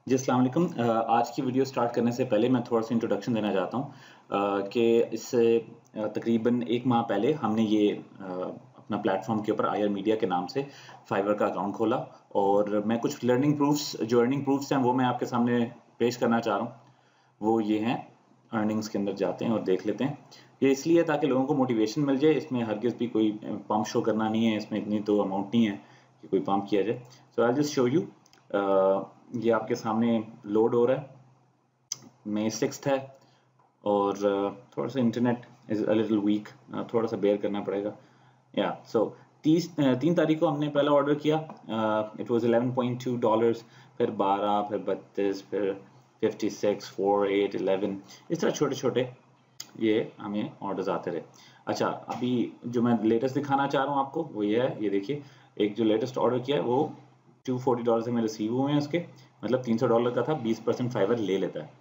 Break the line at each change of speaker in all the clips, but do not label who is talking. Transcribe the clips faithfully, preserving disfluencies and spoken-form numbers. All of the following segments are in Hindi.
जी, अस्सलाम वालेकुम। अ, आज की वीडियो स्टार्ट करने से पहले मैं थोड़ा-सा इंट्रोडक्शन देना चाहता हूँ अ, कि इससे अ, तकरीबन एक माह पहले हमने ये अ, अपना प्लेटफ़ॉर्म के ऊपर आयर मीडिया के नाम से फाइवर का अकाउंट खोला और मैं कुछ लर्निंग प्रूफ्स जो अर्निंग प्रूफ्स हैं वो मैं आपके सामने पेश करना चाह रहा हूँ। वो ये हैं, अर्निंग्स के अंदर जाते हैं और देख लेते हैं। ये इसलिए ताकि लोगों को मोटिवेशन मिल जाए, इसमें हरगिज़ भी कोई अ, पंप शो करना नहीं है, इसमें इतनी तो अमाउंट नहीं है कि कोई पंप किया जाए। So I will just show you uh, ये आपके सामने लोड हो रहा है। मई सिक्स्थ है और uh, थोड़ा सा internet is a little weak, थोड़ा सा बेयर करना पड़ेगा। या सो तीस तीन तारीख को हमने पहला ऑर्डर किया। It was eleven point two dollars, फिर बारह, फिर बत्तीस, फिर fifty six, four, eight, eleven, इस तरह छोटे छोटे ये हमें ऑर्डर्स आते रहे। अच्छा, अभी जो मैं लेटेस्ट दिखाना चाह रहा हूँ आपको वो ये है, ये देखिए। एक जो लेटेस्ट ऑर्डर किया है वो टू फोर्टी डॉलर से में रिसीव हुए हैं उसके, मतलब तीन सौ डॉलर का था, बीस परसेंट फाइवर ले लेता है,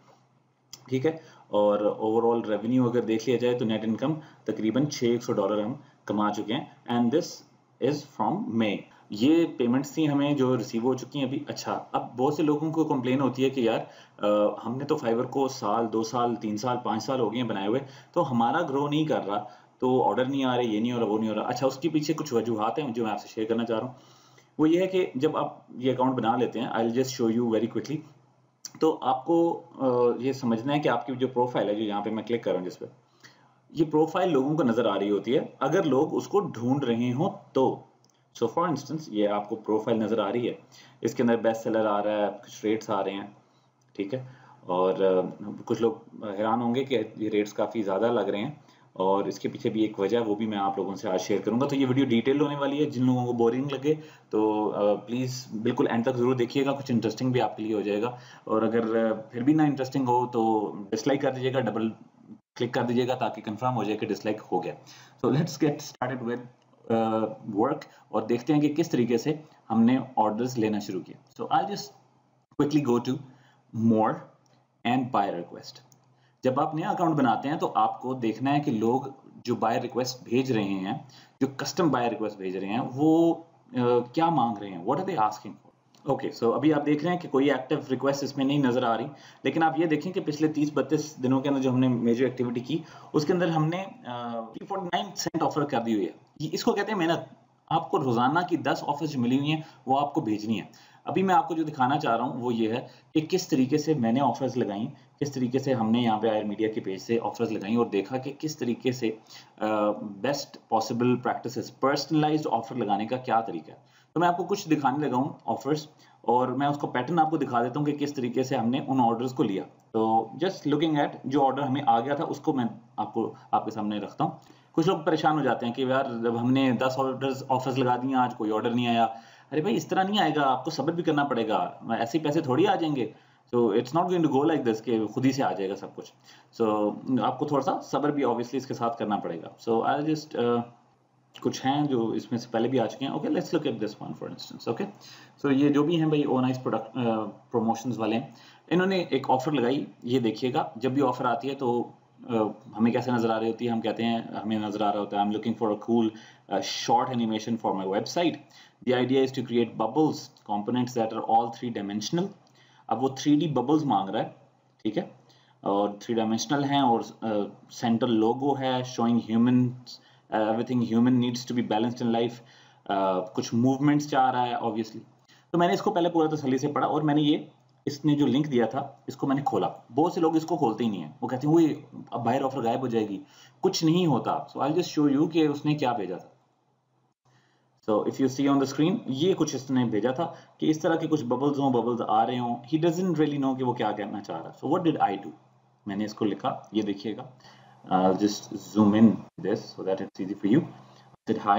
ठीक है। और ओवरऑल रेवेन्यू अगर देख लिया जाए तो नेट इनकम तकरीबन छह सौ डॉलर हम कमा चुके हैं and this is from May. ये पेमेंट्स थी हमें जो रिसीव हो चुकी हैं अभी। अच्छा, अब बहुत से लोगों को कंप्लेन होती है कि यार आ, हमने तो फाइवर को साल, दो साल, तीन साल, पाँच साल हो गए हैं बनाए हुए, तो हमारा ग्रो नहीं कर रहा, तो ऑर्डर नहीं आ रहे, ये नहीं हो रहा, वो नहीं हो रहा। अच्छा, उसके पीछे कुछ वजूहात हैं जो मैं आपसे शेयर करना चाह रहा हूँ। वो ये है कि जब आप ये अकाउंट बना लेते हैं, I will just show you very quickly, तो आपको अ, ये समझना है कि आपकी जो प्रोफाइल है, जो यहाँ पे मैं क्लिक कर रहा हूँ जिस पे, ये प्रोफाइल लोगों को नजर आ रही होती है अगर लोग उसको ढूंढ रहे हो तो। सो फॉर इंस्टेंस ये आपको प्रोफाइल नजर आ रही है, इसके अंदर बेस्ट सेलर आ रहा है, कुछ रेट्स आ रहे हैं, ठीक है। और अ, कुछ लोग हैरान होंगे कि ये रेट्स काफ़ी ज़्यादा लग रहे हैं और इसके पीछे भी एक वजह है, वो भी मैं आप लोगों से आज शेयर करूंगा। तो ये वीडियो डिटेल होने वाली है, जिन लोगों को बोरिंग लगे तो प्लीज़ बिल्कुल एंड तक ज़रूर देखिएगा, कुछ इंटरेस्टिंग भी आपके लिए हो जाएगा। और अगर अ, फिर भी ना इंटरेस्टिंग हो तो डिसलाइक कर दीजिएगा, डबल क्लिक कर दीजिएगा ताकि कंफर्म हो जाए कि डिसलाइक हो गया। So let's get started with work और देखते हैं कि किस तरीके से हमने ऑर्डर्स लेना शुरू किया। So I just quickly go to more and buy request. जब आप नया अकाउंट बनाते हैं तो आपको देखना है कि लोग जो बाय रिक्वेस्ट भेज रहे हैं, जो कस्टम बाय रिक्वेस्ट भेज रहे हैं, वो uh, क्या मांग रहे हैं, what are they asking for. Okay, so अभी आप देख रहे हैं कि कोई एक्टिव रिक्वेस्ट इसमें नहीं नजर आ रही, लेकिन आप ये देखें कि पिछले तीस बत्तीस दिनों के अंदर जो हमने मेजर एक्टिविटी की उसके अंदर हमने फोर्टी नाइन सेंट ऑफर कर दी हुई है। ये इसको कहते हैं मेहनत। आपको रोजाना की दस ऑफर्स जो मिली हुई हैं वो आपको भेजनी है। अभी मैं आपको जो दिखाना चाह रहा हूँ वो ये है कि किस तरीके से मैंने ऑफर्स लगाई, किस तरीके से हमने यहाँ पे आयर मीडिया के पेज से ऑफर्स लगाई और देखा कि किस तरीके से best possible practices, personalized offer लगाने का क्या तरीका है। तो मैं आपको कुछ दिखाने लगा हूँ ऑफर्स और मैं उसको पैटर्न आपको दिखा देता हूँ कि किस तरीके से हमने उन ऑर्डर्स को लिया। तो जस्ट लुकिंग एट जो ऑर्डर हमें आ गया था उसको मैं आपको आपके सामने रखता हूँ। कुछ लोग परेशान हो जाते हैं कि यार जब हमने दस ऑर्डर्स ऑफर्स लगा दिए, आज कोई ऑर्डर नहीं आया। अरे भाई, इस तरह नहीं आएगा, आपको सब्र भी करना पड़ेगा, ऐसे ही पैसे थोड़ी आ जाएंगे। So it's not going to go like this कि खुद ही से आ जाएगा सब कुछ। सो so, आपको थोड़ा सा सब्र भी ऑब्वियसली इसके साथ करना पड़ेगा। सो आई जस्ट कुछ हैं जो इसमें से पहले भी आ चुके हैं। Okay, let's look at this one for instance. Okay, so ये जो भी हैं भाई ओ नाइस प्रोडक्ट प्रमोशंस वाले हैं, इन्होंने एक ऑफर लगाई। ये देखिएगा, जब भी ऑफर आती है तो uh, हमें कैसे नजर आ रही होती है, हम कहते हैं, हमें नजर आ रहा होता है, I am looking for a cool short animation for my website. The idea is to create bubbles components that are all three dimensional. अब वो थ्री डी बबल्स मांग रहा है, ठीक है, और थ्री डायमेंशनल हैं और सेंटर uh, लोगो है showing human, everything human needs to be balanced in life. कुछ मूवमेंट्स चाह रहा है ऑब्वियसली। तो मैंने इसको पहले पूरा तसल्ली से पढ़ा और मैंने ये, इसने जो लिंक दिया था इसको मैंने खोला। बहुत से लोग इसको खोलते ही नहीं है, वो कहते हैं वो अब बाहर ऑफर गायब हो जाएगी, कुछ नहीं होता। So I just show you कि उसने क्या भेजा था। So if you see on the screen, ये कुछ इसने भेजा था कि इस तरह के कुछ बबल्स हों, बबल्स आ रहे हों। ही डजंट रियली नो कि वो क्या कहना चाह रहा है। So what did I do, मैंने इसको लिखा, ये देखिएगा, just zoom in this so that it's easy for you. Said hi,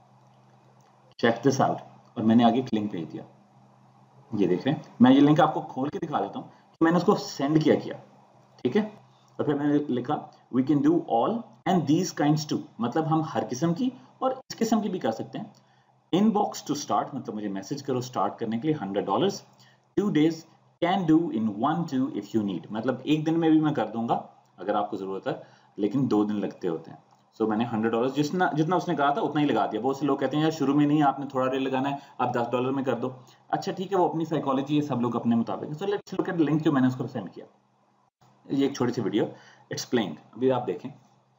check this out, और मैंने आगे एक लिंक भेज दिया। ये देख रहे हैं, मैं ये लिंक आपको खोल के दिखा देता हूँ कि मैंने उसको सेंड किया किया, ठीक है। और फिर मैंने लिखा we can do all and these kinds too, मतलब हम हर किस्म की और इस किस्म की भी कर सकते हैं। इनबॉक्स टू स्टार्ट, मतलब मुझे मैसेज करो स्टार्ट करने के लिए, hundred dollars. Two days, can do in one two if you need, मतलब एक दिन में भी मैं कर दूंगा अगर आपको जरूरत है, लेकिन दो दिन लगते होते हैं। सो मैंने हंड्रेड डॉलर जितना जितना उसने कहा था उतना ही लगा दिया। बहुत से लोग कहते हैं यार शुरू में नहीं, आपने थोड़ा रेट लगाना है, आप दस डॉलर में कर दो। अच्छा ठीक है, वो अपनी साइकोलॉजी है, सब लोग अपने मुताबिक। So let's look at the link जो मैंने उसको सेंड किया। ये एक छोटी सी वीडियो एक्सप्लेन, अभी आप देखें।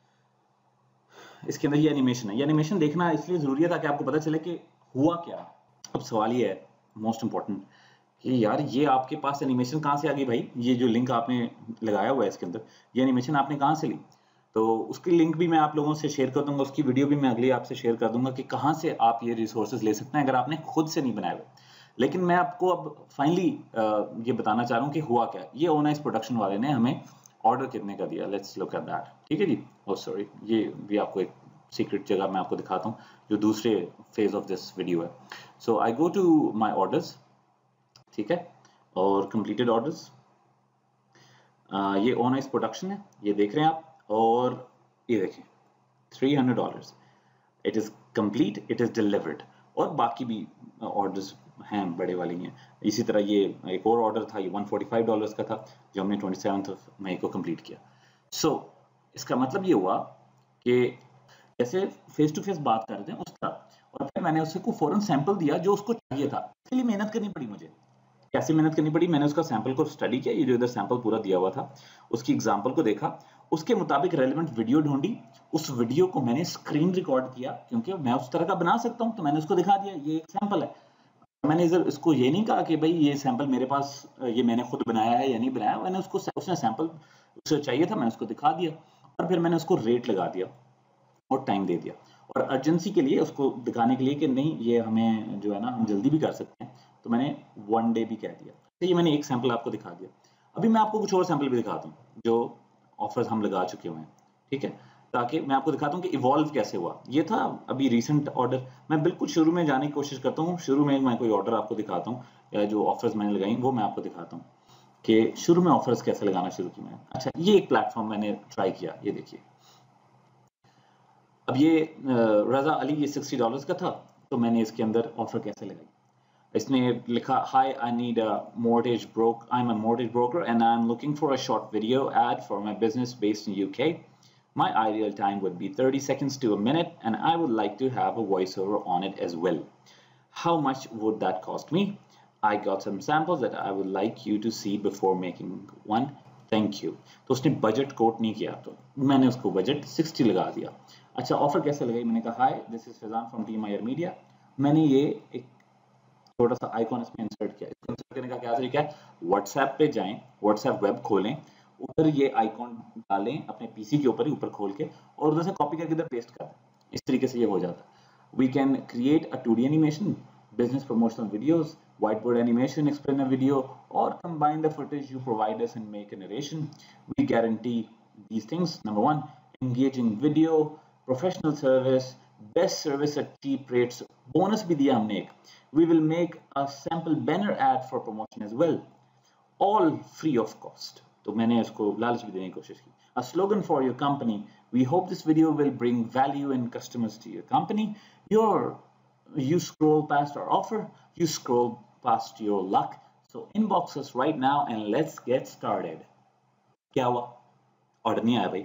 इसके अंदर ये एनिमेशन है। ये एनिमेशन देखना इसलिए जरूरी है ताकि आपको पता चले कि हुआ क्या। अब सवाल ये है मोस्ट इंपॉर्टेंट कि यार ये आपके पास एनिमेशन कहाँ से आ गई भाई? ये जो लिंक आपने लगाया हुआ है इसके अंदर, ये एनिमेशन आपने कहाँ से ली? तो उसकी लिंक भी मैं आप लोगों से शेयर कर दूंगा, उसकी वीडियो भी मैं अगली आपसे शेयर कर दूंगा कि कहाँ से आप ये रिसोर्सेज ले सकते हैं अगर आपने खुद से नहीं बनाए हुए। लेकिन मैं आपको अब फाइनली ये बताना चाह रहा हूँ कि हुआ क्या। ये ओनाइस प्रोडक्शन वाले ने हमें ऑर्डर कितने का दिया, लेट्स लुक एट दैट। ठीक है जी, ओह सॉरी, ये भी आपको एक सीक्रेट जगह मैं आपको दिखाता हूँ जो दूसरे फेज ऑफ दिस वीडियो है। So I go to my orders, ठीक है, और कंप्लीटेड ऑर्डर्स। ये ओनाइस प्रोडक्शन है, ये देख रहे हैं आप, और ये देखें three hundred dollars, it is complete, it is delivered. और बाकी भी ऑर्डर्स हैं, बड़े वाली हैं। इसी तरह ये एक और ऑर्डर था, ये वन फोर्टी फाइव डॉलर्स का था जो हमने ट्वेंटी सेवन्थ ऑफ मई को कंप्लीट किया। सो so, इसका मतलब ये हुआ कि जैसे फेस टू फेस बात कर रहे थे उस तरह, और फिर मैंने उससे को फौरन सैंपल दिया जो उसको चाहिए था। इसके लिए मेहनत करनी पड़ी मुझे। कैसे मेहनत करनी पड़ी? मैंने उसका सैंपल को स्टडी किया, ये जो इधर सैंपल पूरा दिया हुआ था उसकी एग्जांपल को देखा, उसके मुताबिक रेलेवेंट वीडियो ढूंढी, उस वीडियो को मैंने स्क्रीन रिकॉर्ड किया क्योंकि मैं उस तरह का बना सकता हूं, तो मैंने उसको दिखा दिया ये एक सैंपल है। मैंने इधर इसको ये नहीं कहा कि भाई ये सैंपल मेरे पास, ये मैंने खुद बनाया है या नहीं बनाया। मैंने उसको, उसने सैंपल उसे चाहिए था, मैंने उसको दिखा दिया और फिर मैंने उसको रेट लगा दिया और टाइम दे दिया, और अर्जेंसी के लिए उसको दिखाने के लिए कि नहीं ये हमें जो है ना हम जल्दी भी कर सकते हैं, तो मैंने वन डे भी कह दिया। तो ये मैंने एक सैंपल आपको दिखा दिया। अभी मैं आपको कुछ और सैंपल भी दिखाता हूँ जो ऑफर्स हम लगा चुके हुए हैं, ठीक है, ताकि मैं आपको दिखाता हूँ कि इवॉल्व कैसे हुआ। ये था अभी रिसेंट ऑर्डर। मैं बिल्कुल शुरू में जाने की कोशिश करता हूँ, शुरू में मैं कोई ऑर्डर आपको दिखाता हूँ या जो ऑफर्स मैंने लगाई वो मैं आपको दिखाता हूँ कि शुरू में ऑफर्स कैसे लगाना शुरू की मैंने। अच्छा, ये एक प्लेटफॉर्म मैंने ट्राई किया, ये देखिए। अब ये रजा अली, ये सिक्सटी डॉलर्स का था, तो मैंने इसके अंदर ऑफर कैसे लगाई। इसने लिखा, hi I need a mortgage broker, I am a mortgage broker and I am looking for a short video ad for my business based in U K. My ideal time would be thirty seconds to a minute and I would like to have a voiceover on it as well. How much would that cost me? I got some samples that I would like you to see before making one. Thank you. तो उसने बजट कोट नहीं किया, तो मैंने उसको बजट सिक्सटी लगा दिया। अच्छा, ऑफर कैसे लगाई? मैंने कहा, hi this is Faizan from team आयर मीडिया। मैंने ये एक छोटा सा आइकॉन इसमें इंसर्ट किया। इसको इंसर्ट करने का क्या तरीका है? व्हाट्सएप पे जाएं, व्हाट्सएप वेब खोलें, उधर ये आइकॉन डालें अपने पीसी के ऊपर ही ऊपर खोल के, और उधर से कॉपी करके इधर पेस्ट कर दें। इस तरीके से ये हो जाता है। We can create a two D animation, business promotional videos, whiteboard animation, explain a video, or combine the footage you provide us and make a narration. We guarantee these things. Number one, engaging video, professional service, best service at cheap rates. Bonus भी दिया हमने एक. We will make a sample banner ad for promotion as well, all free of cost. तो मैंने इसको लालच भी देने की कोशिश की. A slogan for your company. We hope this video will bring value and customers to your company. Your You scroll past our offer, you scroll past your luck. So inbox us right now and let's get started. क्या हुआ? ऑर्डर नहीं आया भाई।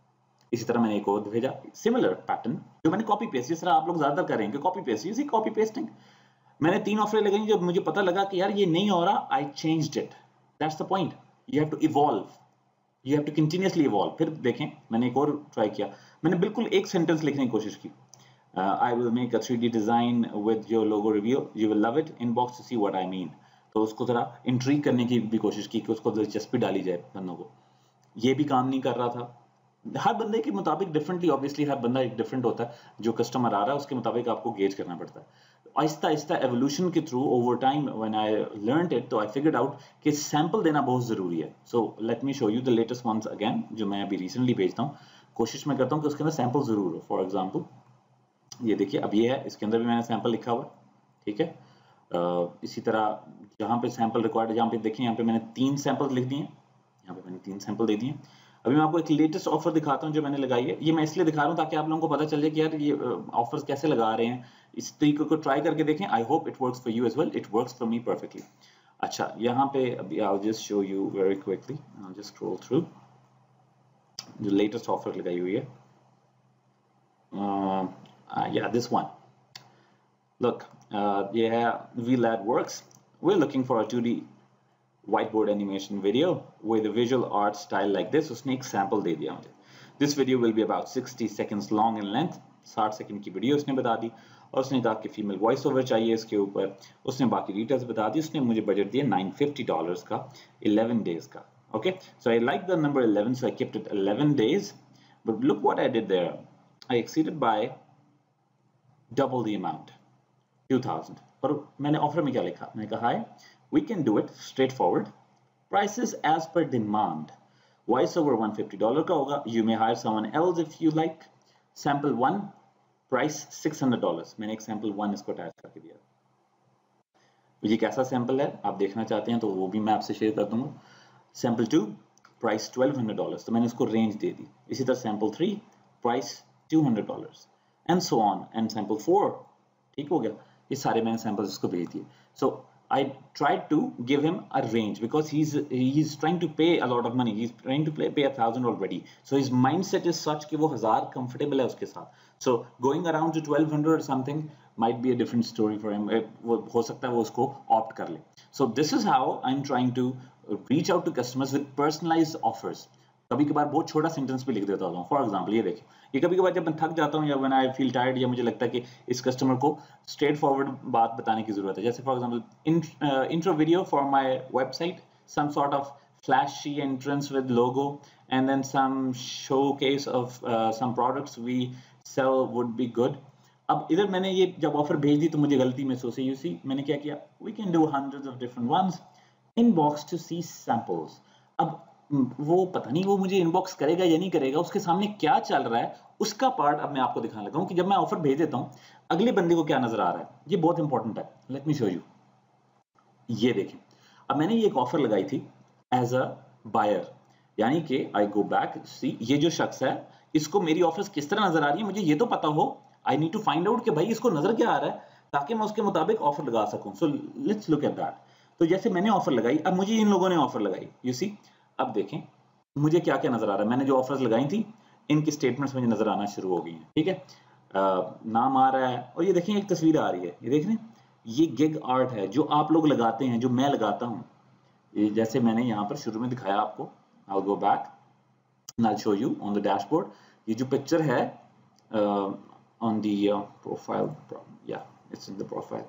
इसी तरह मैंने एक और भेजा, सिमिलर पैटर्न जो मैंने कॉपी पेस्ट, जिस तरह आप लोग ज्यादातर करेंगे कॉपी पेस्ट, इसी कॉपी पेस्टिंग। मैंने तीन ऑफर लगाई, जब मुझे पता लगा कि यार ये नहीं हो रहा, I changed it. That's the point, you have to evolve, you have to continuously evolve. फिर देखें, मैंने एक और ट्राई किया, मैंने बिल्कुल एक सेंटेंस लिखने की कोशिश की। Uh, I will make a three D design with your logo reveal. You will love it. Inbox to see what I mean. तो उसको जरा इंट्रीग करने की भी कोशिश की कि उसको दिलचस्पी डाली जाए बंदों को। ये भी काम नहीं कर रहा था। हर बंदे के मुताबिक डिफरेंटली, ऑब्वियसली हर बंदा एक डिफरेंट होता है। जो कस्टमर आ रहा है उसके मुताबिक आपको गेज करना पड़ता है। आहिस्ता आहिस्ता एवोल्यूशन के through over time when I learned it, तो आई फिगर्ड आउट कि सैंपल देना बहुत जरूरी है। So let me show you the latest ones again, जो मैं अभी रिसेंटली भेजता हूँ। कोशिश मैं करता हूँ कि उसके अंदर सैंपल जरूर हो। फॉर एग्जाम्पल ये देखिए, अब ये है, इसके अंदर भी मैंने सैंपल लिखा हुआ, ठीक है। आ, इसी तरह जहाँ पे सैंपल रिक्वायर्ड है, जहाँ पे देखिए यहाँ पे मैंने तीन सैंपल लिख दिए, यहाँ पे मैंने तीन सैंपल दे दिए। अभी मैं आपको एक लेटेस्ट ऑफर दिखाता हूँ जो मैंने लगाई है। ये मैं इसलिए दिखा रहा हूँ ताकि आप लोगों को पता चल जाए कि यार ये ऑफर्स कैसे लगा रहे हैं। इस तरीके को ट्राई करके देखें। I hope it works for you as well. It works for me perfectly. अच्छा, यहाँ पे अभी I will just show you very quickly, I will just scroll through जो लेटेस्ट ऑफर लगाई हुई है। uh, uh, yeah, this one. Look, uh, yeah, VLAD-Works. We're looking for a two D whiteboard animation video with a visual art style like this. उसने एक sample दे दिया मुझे. This video will be about sixty seconds long in length. साठ सेकंड की वीडियो उसने बता दी और उसने कहा कि फीमेल वॉइस ओवर चाहिए इसके ऊपर. उसने बाकी डिटेल्स बता दी. उसने मुझे बजट दिया nine hundred fifty डॉलर्स का eleven डेज का. Okay, so I like the number eleven, so I kept it eleven days. But look what I did there. I exceeded by double the amount, two thousand. और मैंने ऑफर में क्या लिखा? मैंने कहा hi, we can do it straightforward. Prices as per demand. Voice over one hundred fifty dollar का होगा. You may hire someone else if you like. Sample one, price six hundred dollars. मैंने एक sample one इसको अटैच करके दिया. ये कैसा सैंपल है आप देखना चाहते हैं तो वो भी मैं आपसे शेयर कर दूंगा. Sample two, price twelve hundred dollars. तो मैंने उसको रेंज दे दी. इसी तरह sample three, price two hundred dollars. And so on. And sample four, ठीक हो गया. ये सारे मैंने सैंपल्स उसको भेज दिए. So I tried to give him a range because he's he's trying to pay a lot of money. He's trying to pay, pay a thousand already. So his mindset is such कि वो हजार comfortable है उसके साथ. So going around to twelve hundred or something might be a different story for him. वो हो सकता है वो उसको opt कर ले. So this is how I'm trying to reach out to customers with personalized offers. कभी कभार बहुत छोटा सेंटेंस भी लिख देता हूँ. फॉर एग्जाम्पल ये देखिए, ये कभी कभार जब मैं थक जाता हूँ या व्हेन आई फील टायर्ड या मुझे लगता है कि इस कस्टमर को स्ट्रेट फॉरवर्ड बात बताने की जरूरत है. जैसे for example intro video for my website, some sort of flashy entrance with logo and then some showcase of uh, some products we sell would be good. अब इधर मैंने ये जब ऑफर भेज दी तो मुझे गलती महसूस हुई. यू सी मैंने क्या किया, we can do hundreds of different ones. Inbox to see samples. अब वो पता नहीं वो मुझे इनबॉक्स करेगा या नहीं करेगा, उसके सामने क्या चल रहा है उसका पार्ट अब मैं आपको दिखाने लगा हूं कि जब मैं ऑफर भेज देता हूं अगले बंदे को क्या नजर आ रहा है. ये बहुत इंपॉर्टेंट है. Let me show you. ये देखें, अब मैंने ये एक ऑफर लगाई थी एज अ बायर, यानी कि आई गो बैक सी ये जो शख्स है इसको मेरी ऑफर्स किस तरह नजर आ रही है मुझे ये तो पता हो. I need to find out कि भाई इसको नजर क्या आ रहा है ताकि मैं उसके मुताबिक ऑफर लगा सकूं. So let's look at that. तो जैसे मैंने ऑफर लगाई, अब मुझे इन लोगों ने ऑफर लगाई. यू सी अब देखें मुझे क्या क्या नजर आ रहा है. मैंने जो ऑफर्स लगाई थी इनकी स्टेटमेंट्स मुझे नजर आना शुरू हो गई हैं. ठीक है, आ, नाम आ रहा है और ये देखें एक तस्वीर आ रही है. ये देख रहे हैं, ये गिग आर्ट है जो आप लोग लगाते हैं, जो मैं लगाता हूं. ये जैसे मैंने यहाँ पर शुरू में दिखाया आपको. I go back and I show you on the dashboard. ये जो पिक्चर है ऑन द प्रोफाइल, या it's in the profile.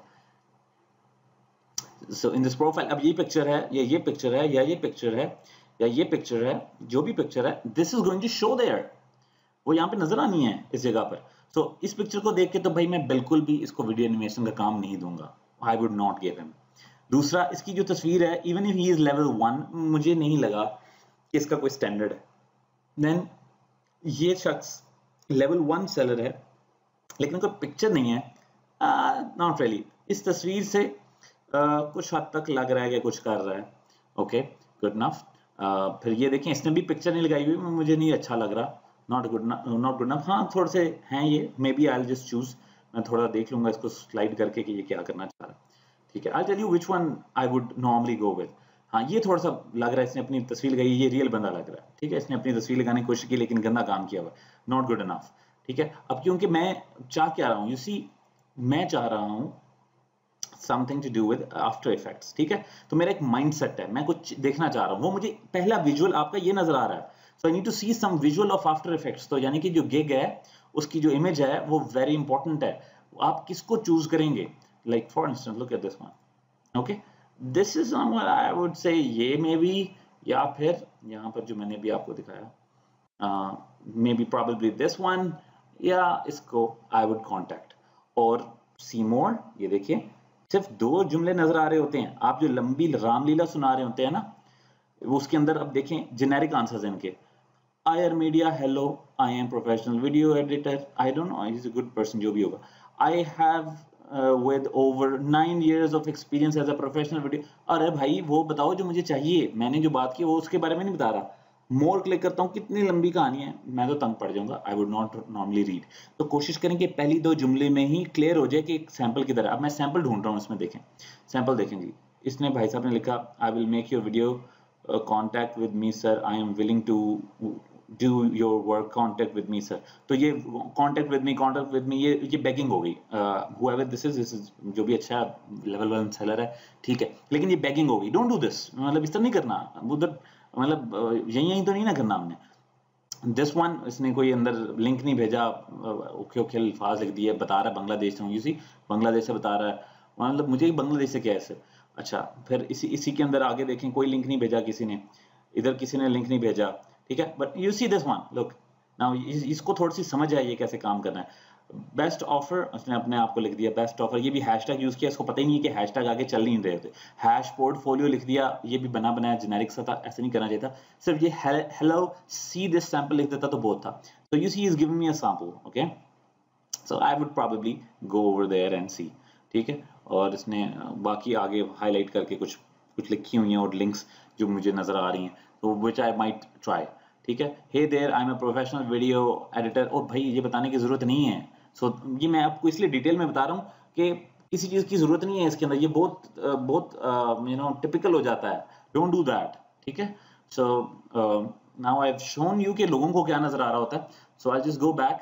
So in this profile अब ये पिक्चर है, या ये पिक्चर है, या ये पिक्चर है, या ये पिक्चर है, जो भी पिक्चर है this is going to show there. वो यहाँ पे नजर आनी है इस जगह पर. सो so, इस पिक्चर को देख के तो भाई मैं बिल्कुल भी इसको वीडियो एनिमेशन का काम नहीं दूंगा. I would not give him. दूसरा, इसकी जो तस्वीर है even if he is level one, मुझे नहीं लगा कि इसका कोई स्टैंडर्ड है. देन ये शख्स लेवल वन सेलर है लेकिन कोई पिक्चर नहीं है. Not really. इस तस्वीर से uh, कुछ हद तक लग रहा है कि कुछ कर रहा है. Okay, good enough. फिर ये देखें इसने भी पिक्चर नहीं लगाई हुई, मुझे नहीं अच्छा लग रहा. Not good not good enough. हाँ थोड़े से हैं ये. Maybe I will just choose. मैं थोड़ा देख लूंगा इसको स्लाइड करके कि ये क्या करना चाह रहा है. ठीक है, I tell you which one I would normally go with. हाँ ये थोड़ा सा लग रहा है इसने अपनी तस्वीर लगाई, ये रियल बंदा लग रहा है. ठीक है, इसने अपनी तस्वीर लगाने की कोशिश की लेकिन गंदा काम किया हुआ. Not good enough. ठीक है, अब क्योंकि मैं चाह क्या रहा हूँ, यू सी मैं चाह रहा हूँ something to do with after effects. ठीक है, तो मेरा एक माइंडसेट है, मैं कुछ देखना चाह रहा हूँ. वो मुझे पहला विजुअल आपका ये नजर आ रहा है. So I need to see some visual of after effects. तो यानी कि जो गिग है उसकी जो इमेज है वो वेरी इंपॉर्टेंट है. आप किसको चूज करेंगे? Like for instance look at this one. Okay, this is I would say ये मे बी, या फिर यहाँ पर जो मैंने भी आपको दिखाया maybe probably this one, या इसको आई वुड कॉन्टेक्ट. और सी मोर, ये देखिए सिर्फ दो जुमले नजर आ रहे होते हैं. आप जो लंबी रामलीला सुना रहे होते हैं ना, वो उसके अंदर अब देखें जेनेरिक आंसर्स इनके. आयर media, hello, I am professional video editor, I don't know, he is a good person, जो भी होगा. I have with over nine years of experience as a professional video. अरे भाई वो बताओ जो मुझे चाहिए. मैंने जो बात की वो उसके बारे में नहीं बता रहा. मोर क्लिक करता हूँ, कितनी लंबी कहानी है, मैं तो तंग पड़ जाऊंगा. I would not normally read. तो कोशिश करें कि पहली दो जुमले में ही क्लियर हो जाए कि एक सैंपल की तरह. अब मैं सैंपल ढूंढ रहा हूँ इसमें. देखें सैंपल देखें जी. इसने भाई साहब ने लिखा I will make your video, contact with me sir, I am willing to do your work, contact with me sir. तो ये contact with me, contact with me, ये ये बेगिंग हो गई। However this is, this is जो भी अच्छा लेवल वन सेलर है, ठीक है, लेकिन ये बेगिंग हो गई। डोंट डू दिस, मतलब इस तरह नहीं करना उधर, मतलब यही यही तो नहीं ना करना हमने। दिस वन, इसने कोई अंदर लिंक नहीं भेजा, ओके ओके अल्फाज लिख दिए, बता रहा है बांग्लादेश से हूँ, यू सी बांग्लादेश से बता रहा है, मतलब मुझे बांग्लादेश से क्या है सर। अच्छा, फिर इसी इसी के अंदर आगे देखें, कोई लिंक नहीं भेजा किसी ने, इधर किसी ने लिंक नहीं भेजा, ठीक है, but you see this one, look now, इसको थोड़ी सी समझ आई ये कैसे काम करना है। बेस्ट ऑफर, उसने अपने आप को लिख दिया बेस्ट ऑफर, ये भी हैशटैग यूज किया, इसको पता ही नहीं कि हैशटैग आगे चल नहीं रहे थे। हैश पोर्टफोलियो लिख दिया, ये भी बना बनाया जेनेरिक सा था, ऐसे नहीं करना चाहिए था। सिर्फ ये हेलो सी दिस सैंपल लिख देता तो बहुत था। तो you see is giving me a sample, okay, so I would probably go over there and see, ठीक है। और इसने बाकी आगे हाईलाइट करके कुछ कुछ लिखी हुई हैं और लिंक्स जो मुझे नजर आ रही हैं, तो विच आई माइट ट्राई, ठीक है। Hey there, I am a professional video editor. और भाई ये बताने की जरूरत नहीं है, सो so, ये मैं आपको इसलिए डिटेल में बता रहा हूँ कि किसी चीज की जरूरत नहीं है इसके अंदर, ये बहुत बहुत यू नो टिपिकल हो जाता है, डोंट डू दैट, ठीक है। So now I have shown you कि लोगों को क्या नजर आ रहा होता है, so I just go back,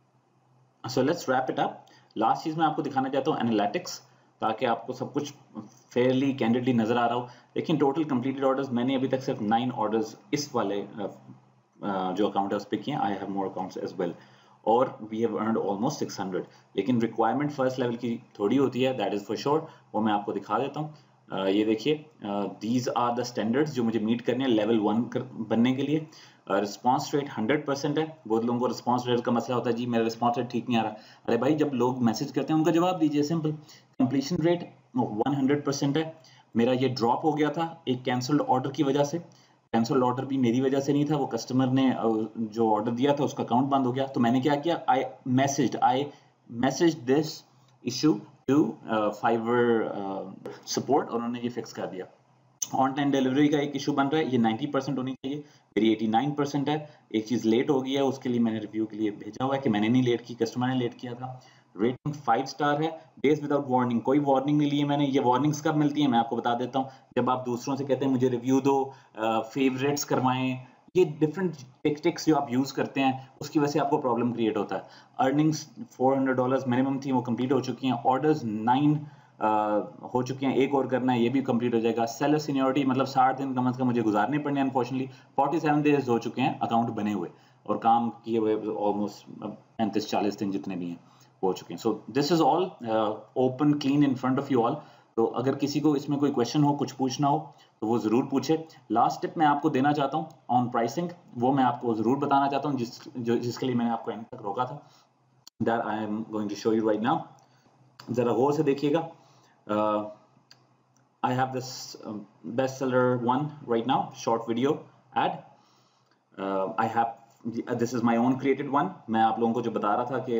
so let's wrap it up. Last चीज मैं आपको दिखाना चाहता हूँ एनालिटिक्स, ताकि आपको सब कुछ फेयरली कैंडिडली नजर आ रहा हो। लेकिन टोटल कंप्लीटेड ऑर्डर्स मैंने अभी तक सिर्फ नाइन ऑर्डर्स इस वाले uh, uh, जो अकाउंट है उस पे किए, I have more accounts as well, और we have earned almost six hundred. लेकिन रिक्वायरमेंट फर्स्ट लेवल की थोड़ी होती है, दैट इज फॉर श्योर, वो मैं आपको दिखा देता हूँ। uh, ये देखिए, दीज आर द स्टैंडर्ड्स जो मुझे मीट करने हैं लेवल वन बनने के लिए। रिस्पॉन्स रेट हंड्रेड परसेंट है। बहुत लोगों को रिस्पॉन्स रेट का मसला होता है, जी मेरा रिस्पॉन्स रेट ठीक नहीं आ रहा। अरे भाई, जब लोग मैसेज करते हैं उनका जवाब दीजिए, simple. Completion rate one hundred percent है। मेरा ये ड्रॉप हो गया था एक कैंसल्ड ऑर्डर की वजह से, कैंसल्ड ऑर्डर भी मेरी वजह से नहीं था, वो कस्टमर ने जो ऑर्डर दिया था उसका अकाउंट बंद हो गया। तो मैंने क्या किया, I messaged I message this issue to Fiverr support, और उन्होंने ये फिक्स कर दिया। ऑनलाइन डिलीवरी का एक इशू बन रहा है, ये नाइंटी परसेंट होनी चाहिए, मेरी एटी नाइन परसेंट है। एक चीज लेट हो गई है, उसके लिए मैंने रिव्यू के लिए भेजा हुआ है कि मैंने नहीं लेट की, कस्टमर ने लेट किया था। रेटिंग फाइव स्टार है। डेज विदाउट वार्निंग, कोई वार्निंग नहीं ली है मैंने। ये वार्निंग्स कब मिलती है मैं आपको बता देता हूँ, जब आप दूसरों से कहते हैं मुझे रिव्यू दो, फेवरेट्स करवाएं, ये डिफरेंट टेक्टिक्स जो आप यूज करते हैं उसकी वजह से आपको प्रॉब्लम क्रिएट होता है। Earnings four hundred dollars minimum थी, वो कंप्लीट हो चुकी हैं। ऑर्डर्स नाइन Uh, हो चुके हैं, एक और करना है, ये भी कंप्लीट हो जाएगा। सेलर सीनियरिटी मतलब साठ दिन कम से कम मुझे गुजारने पड़ने, अनफॉर्चुनेटली फोर्टी सेवन डेज हो चुके हैं अकाउंट बने हुए, और काम किए हुए ऑलमोस्ट पैंतीस चालीस दिन जितने भी हैं हो चुके हैं। So this is all open clean in front of you all. तो अगर किसी को इसमें कोई क्वेश्चन हो, कुछ पूछना हो, तो वो जरूर पूछे। लास्ट टिप मैं आपको देना चाहता हूँ ऑन प्राइसिंग, वो मैं आपको जरूर बताना चाहता हूँ, जिस जो जिसके लिए मैंने आपको एंड तक रोका था। That I am going to show you right now. जरा गौर से देखिएगा। Uh, I have this um, bestseller one right now, short video ad. Uh, I have uh, this is my own created one. मैं आप लोगों को जो बता रहा था कि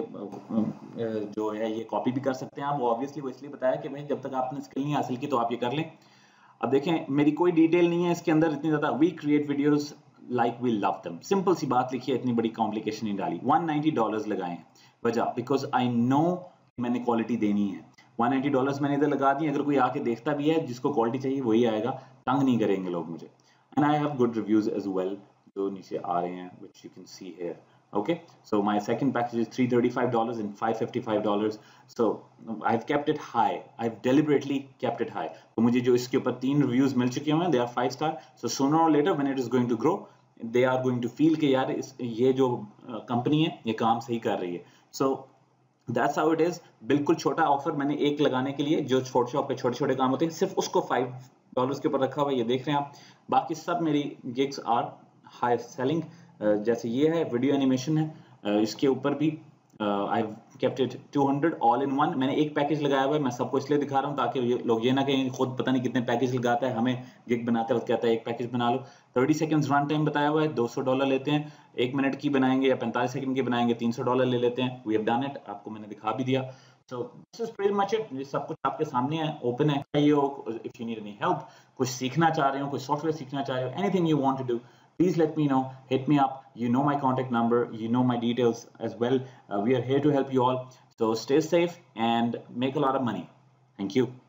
uh, जो है ये कॉपी भी कर सकते हैं आप, वो ऑब्वियसली वो इसलिए बताया कि भाई जब तक आपने स्किल नहीं हासिल की तो आप ये कर लें। अब देखें, मेरी कोई डिटेल नहीं है इसके अंदर इतनी ज्यादा। We create videos like we love them, simple सी बात लिखी है, इतनी बड़ी कॉम्प्लिकेशन नहीं डाली। वन नाइंटी डॉलर्स लगाए, वजह बिकॉज आई नो मैंने क्वालिटी देनी है। वन नाइंटी डॉलर्स मैंने इधर लगा दिए, अगर कोई आके देखता भी है जिसको क्वालिटी चाहिए वही आएगा, तंग नहीं करेंगे लोग मुझे। And I have good reviews as well, जो नीचे आ रहे हैं which you can see here. Okay, so my second package is three hundred thirty-five dollars and five hundred fifty-five dollars. So I've kept it high. I've deliberately kept it high. तो मुझे जो इसके ऊपर तीन reviews मिल चुके हैं, they are five star. So sooner or later when it is going to grow, they are going to feel कि यार इस ये जो कंपनी है ये काम सही कर रही है। So that's how it is. बिल्कुल छोटा ऑफर मैंने एक लगाने के लिए, जो छोटे शॉप पे छोटे छोटे काम होते हैं, सिर्फ उसको फाइव डॉलर्स के ऊपर रखा हुआ है, ये देख रहे हैं आप। बाकी सब मेरी gigs are high selling. Uh, जैसे ये है वीडियो एनिमेशन है, uh, इसके ऊपर भी I have kept it to hundred all in one. मैंने एक पैकेज लगाया हुआ है, मैं सबको इसलिए दिखा रहा हूँ ताकि ये लोग ये ना कहें खुद पता नहीं कितने पैकेज लगाता है, हमें गिग बनाते वक्त कहता है एक पैकेज बना लो। थर्टी सेकंड्स रन टाइम बताया हुआ है, दो सौ डॉलर लेते हैं। एक मिनट की बनाएंगे या पैंतालीस सेकंड की बनाएंगे, तीन सौ डॉलर ले लेते हैं। वी हैव डन इट, आपको मैंने दिखा भी दिया। So this is pretty much it. ये सब कुछ आपके सामने है, ओपन है। If you need any help, कुछ सीखना चाह रहे हो, कुछ सॉफ्टवेयर सीखना चाह रहे हो, anything you want to do, please let me know. Hit me up. You know my contact number, you know my details as well. Uh, we are here to help you all, so stay safe and make a lot of money. Thank you.